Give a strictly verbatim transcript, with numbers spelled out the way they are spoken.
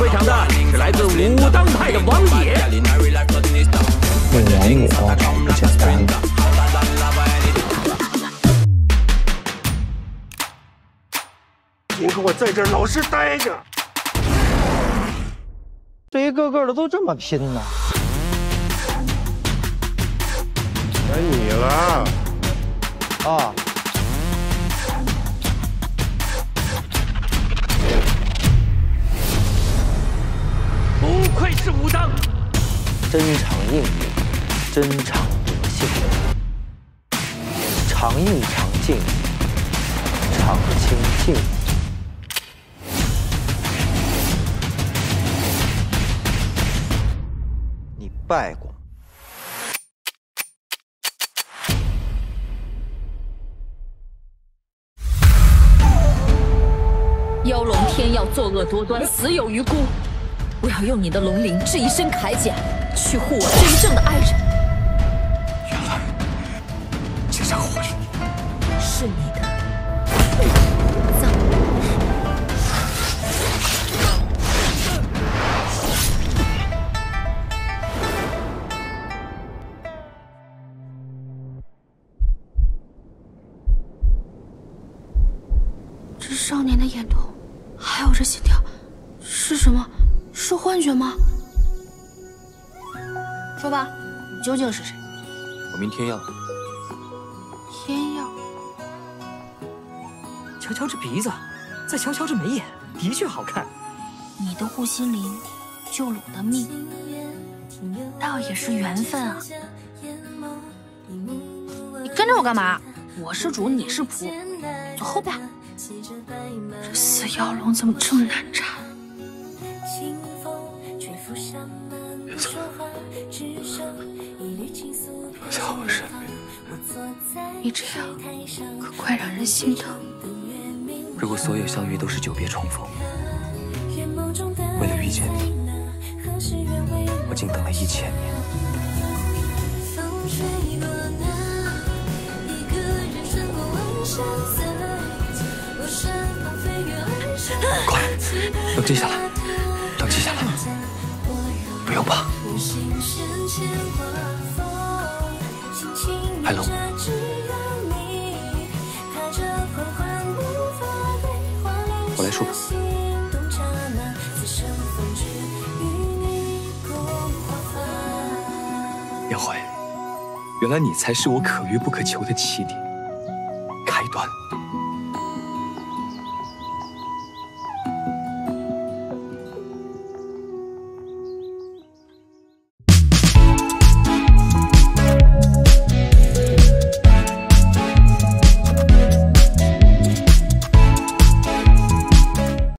会场的是来自武当派的王野。 问王野高潮不简单。 你给我在这儿老实待着！ 这一个个的都这么拼呢？ 该你了。 啊。 不愧是武当， 真常应运，真常得性，常应常静，常清静。你拜过？ 妖龙天要作恶多端，死有余辜。 我要用你的龙鳞制一身铠甲，去护我真正的爱人。 原来这家伙是你， 是你的葬。 这少年的眼瞳，还有这心跳，是什么？ 是幻觉吗？说吧，你究竟是谁？ 我名天耀。 天耀。 瞧瞧这鼻子，再瞧瞧这眉眼，的确好看。 你的护心灵救了我的命，倒也是缘分啊！你跟着我干嘛？我是主，你是仆，坐后边。这死妖龙怎么这么难缠？ 别走了，留下我身边。 你这样可怪让人心疼。 如果所有相遇都是久别重逢，为了遇见你，我竟等了一千年。快，冷静下来，冷静下来。 不用怕，还冷吗？我来说吧。杨怀，原来你才是我可遇不可求的起点、开端。